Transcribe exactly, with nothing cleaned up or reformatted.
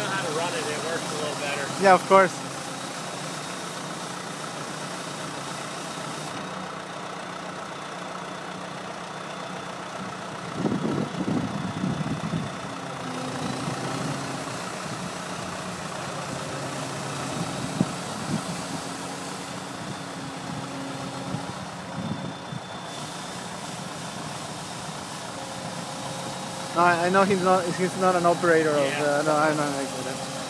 know how to run it, it works a little better. Yeah, of course. No, I I know he's not. He's not an operator of. Yeah. Uh, no, I know. I get it.